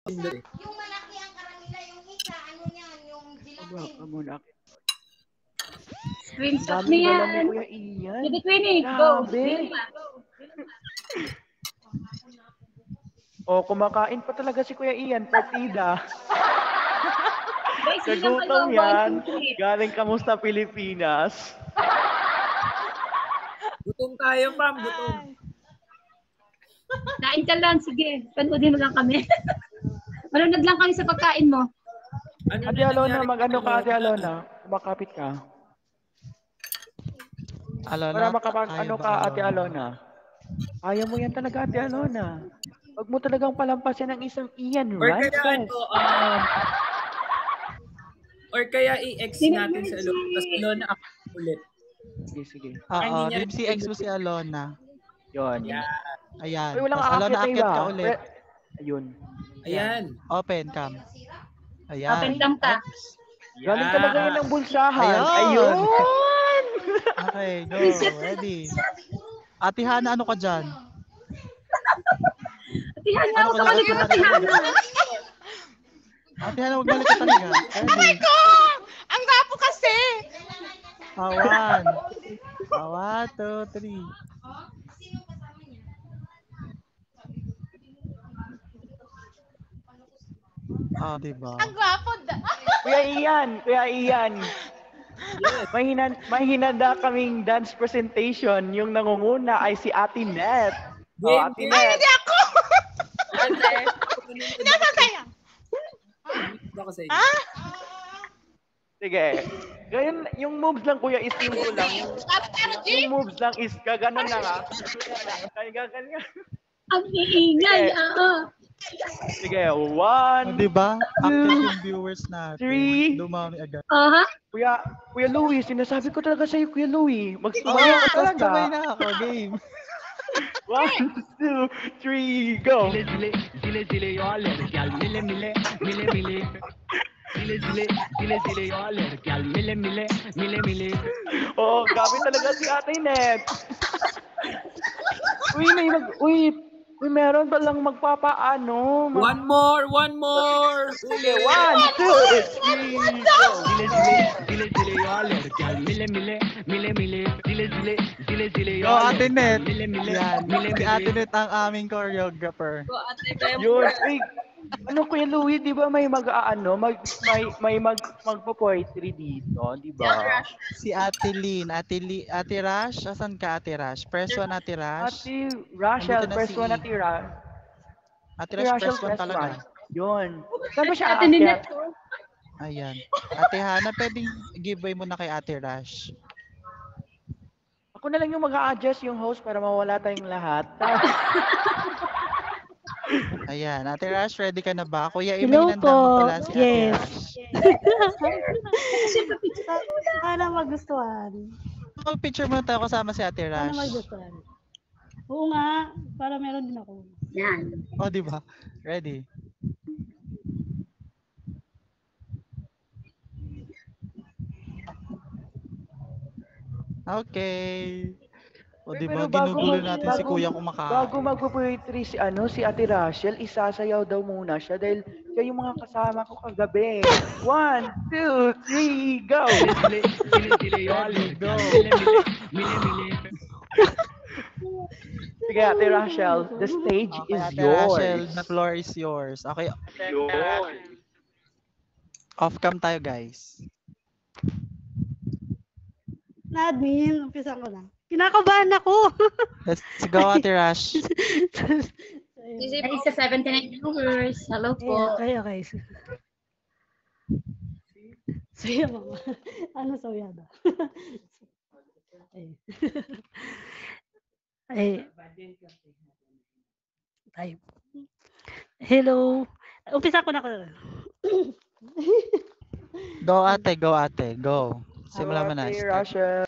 Pindot eh. Yung malaki ang karamila, yung isa, ano yan, yung gelatin. Muna. Screenshot Dami niya. dala ni Kuya Ian. Sige, Queenie, go. Grabe. Oh, kumakain pa talaga si Kuya Ian, partida. Kagutom yan. Galing kamusta Pilipinas? Gutom tayo, Pam. Gutom. Kain ka lang, sige. Panoodin mo lang kami. Manonood lang kami sa pagkain mo. Ate Alona, mag-ano ka, Ate Alona? Kumakapit ka. Alona, Para makapag-ano ka, Ate Alona. Ayaw mo yan talaga, Ate Alona. Huwag mo talagang palampasin ng isang Ian, Or right? kaya or kaya i-ex natin sa Alona. Tapos Alona ako ulit. Sige. Oo, Dream CX mo si Alona. Yun. Yeah. Ayan. Ay, walang Tapos Alona, aakyat na akit iba. ka ulit. Ayun. Ayan. Open cam. Ayan. Open cam ka. Galing talaga yun ng bulsahan. Ayun. Ayun! Okay, go. Ready. Ate Hana, ano ka dyan? Atihan na, huwag ka malikot, atihan na. Ate Hana, huwag balik ka talaga. Ready. Ang gapo kasi. One. 1, 2, 3. Ah, diba? Ang gapo. Kuya Ian. Yes. May hinanda kaming dance presentation. Yung nangunguna ay si Ate Net. Game, Ate game. Ay, Net. hindi ako. Hindi ako kaya. Ako sa inyo. Ha? Sige. Ganyan, yung moves lang kuya is simple lang. Yung moves lang is gaganon lang ha. Ganyan. Ang iingay, oo. Sige, Oh, 1, diba? Active yung viewers natin. 3. Dumami agad. Aha. Kuya Louie, sinasabi ko talaga sa'yo, Kuya Louie. Magsumaya ka Tapos sabay talaga. na ako, game. 1, 2, 3, go! Zile yo aler gal mile yo aler gal mile. Oo, gabi talaga si Ate Net. Uy, meron pa lang magpapaano. One more. Sige, 1, 2, 3, go! Zile yo aler gal mile. Zile yo Go, aler Ate Net. Yan. Yan. Si Ate Net ang aming choreographer. Yun, uy, ano Kuya Louie, di ba may magpo-poetry dito, di ba? Si Ate Lynn. Ate Rash. Asan ka, Ate Rash? Press 1, Ate Rash. Ate Rachel, Nandito na press si- 1 Ate Rash. Ate Rash, press 1 press talaga. 1. Yun. Saan ba siya Ate Ninette. aakyat? Ayan. Ate Hana, pwedeng giveaway mo na kay Ate Rash. Ako na lang yung mag-a-adjust yung host para mawala tayong lahat. Ayan. Ate Rash, ready ka na ba? Kuya Ime, Hello hinanda mo po. pala si Ate Yes. Rash. Sana magustuhan. Mag-picture muna tayo kasama si Ate Sana Rash. magustuhan. Oo nga, para meron din ako. Yan. O, di ba? Ready? Okay. O, di ba? Pero bago Ginugulo mag- natin si bago- Kuya kumakain. Bago magpo-poetry si Ate Rachel, isasayaw daw muna siya dahil siya yung mga kasama ko kagabi. 1, 2, 3, go! Zile yo aler gal mile. Sige, Ate Rachel, the stage Okay, is Ate yours. Rachel, the floor is yours. Okay, off cam tayo, guys. Na-admin, umpisa ko na. Kinakabahan ako. Let's go, Ate Rash. Ay, sa 79 viewers. Hello po. Okay. Saya mama. Ano sayada? Ay. Hello. Umpisa ko na ko. Go, ate. Go. Simulan mo na. Ate Rachel.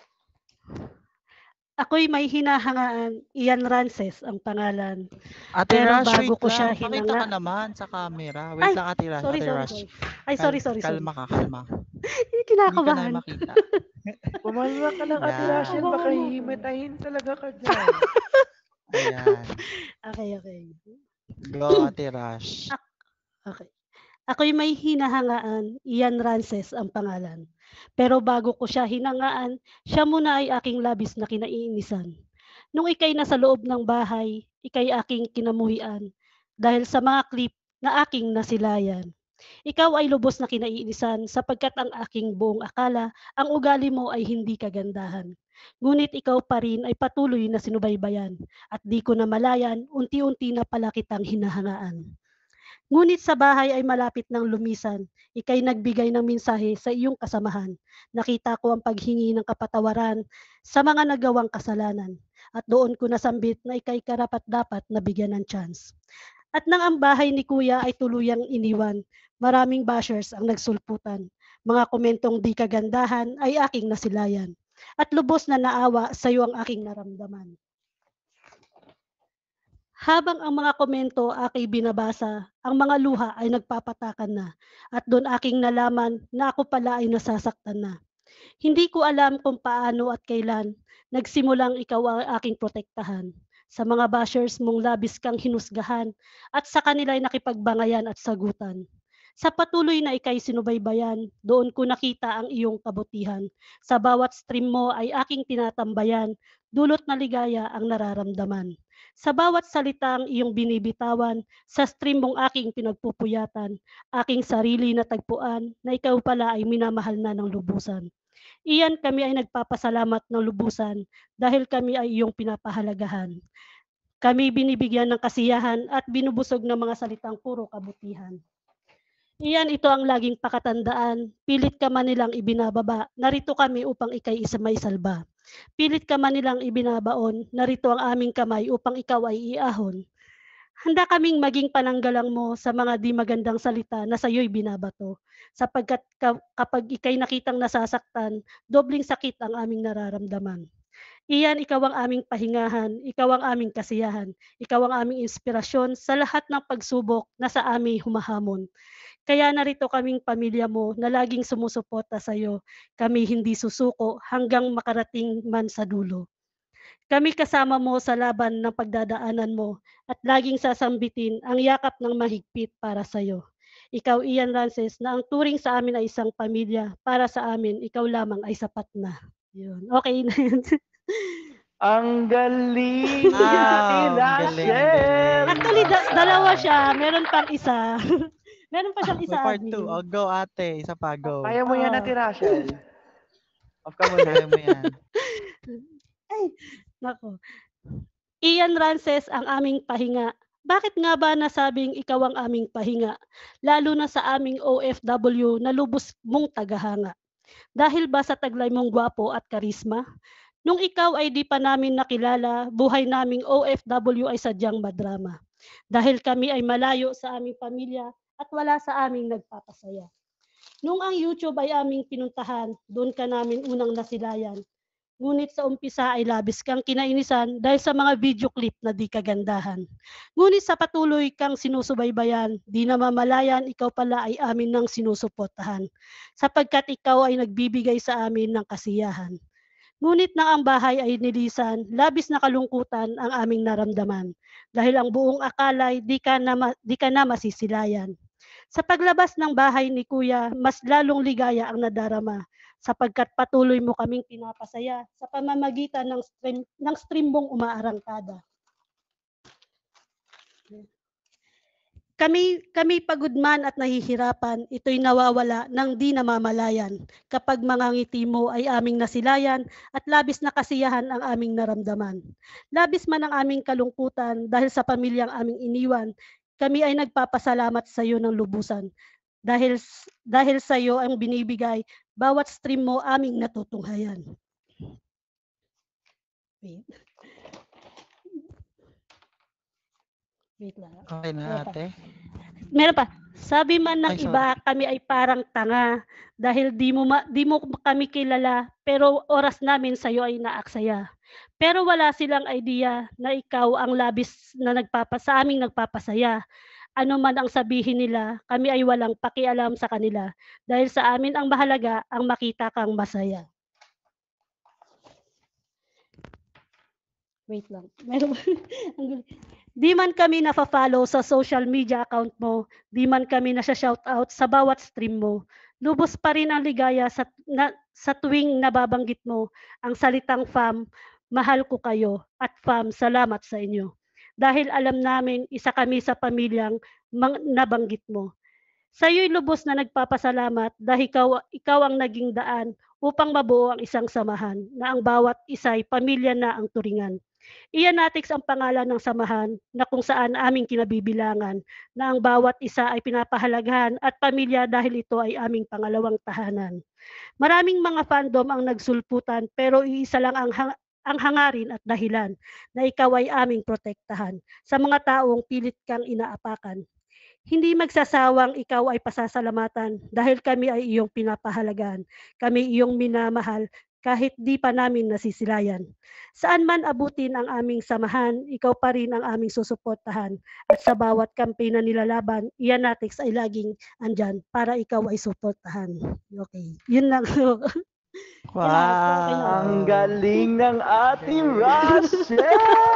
Ako'y may hinahangaan. Ian Rances ang pangalan. Ate Pero Rash, bago wait ko siya lang. Pakita ka hinanga- naman sa camera. Wait lang, Ate Rash. Sorry. Ate Rash. Ay, sorry. Kalma ka, kalma. Hindi Hindi ka na kinakabahan. makita. Kumalma ka lang, Ate Yeah. Rachel. Baka hihimatayin talaga ka dyan. Ayan. Okay. Go, Ate Rash. Okay. Ako'y may hinahangaan, Ian Rances ang pangalan. Pero bago ko siya hinangaan, siya muna ay aking labis na kinaiinisan. Nung ika'y nasa loob ng bahay, ika'y aking kinamuhian dahil sa mga clip na aking nasilayan. Ikaw ay lubos na kinaiinisan sapagkat ang aking buong akala, ang ugali mo ay hindi kagandahan. Ngunit ikaw pa rin ay patuloy na sinubaybayan at di ko na malayan, unti-unti na pala kitang hinahangaan. Ngunit sa bahay ay malapit ng lumisan, ika'y nagbigay ng mensahe sa iyong kasamahan. Nakita ko ang paghingi ng kapatawaran sa mga nagawang kasalanan at doon ko nasambit na ika'y karapat-dapat na bigyan ng chance. At nang ang bahay ni Kuya ay tuluyang iniwan, maraming bashers ang nagsulputan. Mga komentong di kagandahan ay aking nasilayan. At lubos na naawa sa iyo ang aking naramdaman. Habang ang mga komento aking binabasa, ang mga luha ay nagpapatakan na at doon aking nalaman na ako pala ay nasasaktan na. Hindi ko alam kung paano at kailan nagsimulang ikaw ang aking protektahan. Sa mga bashers mong labis kang hinusgahan at sa kanila ay nakipagbangayan at sagutan. Sa patuloy na ika'y sinubaybayan, doon ko nakita ang iyong kabutihan. Sa bawat stream mo ay aking tinatambayan, dulot na ligaya ang nararamdaman. Sa bawat salitang iyong binibitawan, sa stream mong aking pinagpupuyatan, aking sarili na tagpuan na ikaw pala ay minamahal na ng lubusan. Iyan, kami ay nagpapasalamat ng lubusan dahil kami ay iyong pinapahalagahan. Kami binibigyan ng kasiyahan at binubusog ng mga salitang puro kabutihan. Iyan, ito ang laging pakatandaan, pilit ka man nilang ibinababa, narito kami upang ika'y may salba. Pilit ka man nilang ibinabaon, narito ang aming kamay upang ikaw ay iahon. Handa kaming maging pananggalang mo sa mga di magandang salita na sa iyo'y binabato. Sapagkat kapag ika'y nakitang nasasaktan, dobling sakit ang aming nararamdaman. Iyan, ikaw ang aming pahingahan, ikaw ang aming kasiyahan, ikaw ang aming inspirasyon sa lahat ng pagsubok na sa amin humahamon. Kaya narito kaming pamilya mo na laging sumusuporta sa iyo. Kami hindi susuko hanggang makarating man sa dulo. Kami kasama mo sa laban ng pagdadaanan mo at laging sasambitin ang yakap ng mahigpit para sa iyo. Ikaw, Ian Rances, na ang turing sa amin ay isang pamilya, para sa amin, ikaw lamang ay sapat na. Yun. Okay na yun. Ang galing! Ang galing. Actually, dalawa siya. Meron pang isa. Meron pa siyang isa. May part admin. 2. Oh, go ate. Isa pa, go. Kaya mo yan, Oo. Ate Rachel. Off ka muna. Kaya mo yan. Ay, nako. Ian Rances, ang aming pahinga. Bakit nga ba nasabing ikaw ang aming pahinga? Lalo na sa aming OFW na lubos mong tagahanga. Dahil ba sa taglay mong gwapo at karisma? Nung ikaw ay di pa namin nakilala, buhay naming OFW ay sadyang madrama. Dahil kami ay malayo sa aming pamilya at wala sa aming nagpapasaya. Nung ang YouTube ay aming pinuntahan, doon ka namin unang nasilayan. Ngunit sa umpisa ay labis kang kinainisan dahil sa mga video clip na di kagandahan. Ngunit sa patuloy kang sinusubaybayan, di na mamalayan ikaw pala ay amin ng sinusuportahan. Sapagkat ikaw ay nagbibigay sa amin ng kasiyahan. Ngunit na ang bahay ay nilisan, labis na kalungkutan ang aming naramdaman. Dahil ang buong akalay di ka na masisilayan. Sa paglabas ng bahay ni Kuya, mas lalong ligaya ang nadarama sapagkat patuloy mo kaming pinapasaya sa pamamagitan ng stream mong umaarangkada. Kami pagod man at nahihirapan, ito'y nawawala ng di namamalayan kapag mga ngiti mo ay aming nasilayan at labis na kasiyahan ang aming naramdaman. Labis man ang aming kalungkutan dahil sa pamilyang aming iniwan, kami ay nagpapasalamat sa iyo ng lubusan. Dahil sa iyo ang binibigay, bawat stream mo aming natutunghayan. Wait lang. Okay na ate. Meron pa. Sabi man ng Ay, sorry. iba, kami ay parang tanga dahil di mo kami kilala, pero oras namin sa iyo ay naaksaya. Pero wala silang idea na ikaw ang labis na sa aming nagpapasaya. Ano man ang sabihin nila, kami ay walang pakialam sa kanila dahil sa amin ang mahalaga ang makita kang masaya. Wait lang. Meron ang gulo. Di man kami nafa-follow sa social media account mo, di man kami nasha-shoutout sa bawat stream mo. Lubos pa rin ang ligaya sa tuwing nababanggit mo ang salitang fam, mahal ko kayo, at fam, salamat sa inyo. Dahil alam namin isa kami sa pamilyang nabanggit mo. Sa iyo'y lubos na nagpapasalamat dahil ikaw ang naging daan upang mabuo ang isang samahan na ang bawat isa'y pamilya na ang turingan. Iyanatics ang pangalan ng samahan na kung saan aming kinabibilangan na ang bawat isa ay pinapahalagahan at pamilya dahil ito ay aming pangalawang tahanan. Maraming mga fandom ang nagsulputan pero iisa lang ang hangarin at dahilan na ikaw ay aming protektahan sa mga taong pilit kang inaapakan. Hindi magsasawang ikaw ay pasasalamatan dahil kami ay iyong pinapahalagan. Kami iyong minamahal kahit di pa namin nasisilayan. Saan man abutin ang aming samahan, ikaw pa rin ang aming susuportahan. At sa bawat campaign na nilalaban, Iyanatics ay laging andyan para ikaw ay suportahan. Okay, yun lang. Wow. Ang galing ng ating Russell!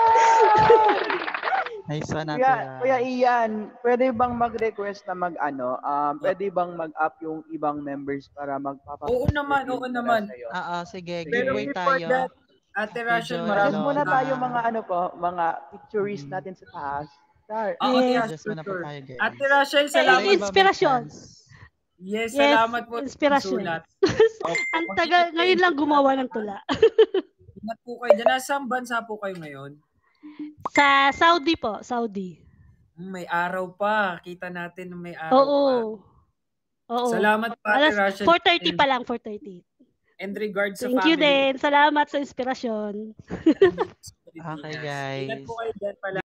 Nice one, Ate Kuya Rash. Ian, pwede bang mag-request na pwede bang mag-up yung ibang members para magpapapag? Oo naman, oo naman. Sige, Pero giveaway before tayo. that, Ate Rachel, Medyo Marami ano, muna tayo mga pictures natin sa taas. Char. Yes. Just muna po tayo, guys. Ate Rachel, Eh, salamat. inspirasyon. Yes, Yes, salamat po sa inspirasyon. sulat. Ang tagal, ngayon lang gumawa ng tula. Ingat po kayo dyan. Nasaan bansa po kayo ngayon? Sa Saudi po, Saudi. May araw pa. Kita natin na may araw Oo. pa. Oo. Salamat po, Ate Rachel. 4:30 pa lang, 4:30. And regards sa Thank family. you din. Salamat sa inspirasyon. Okay, guys. Ingat po kayo dyan pala.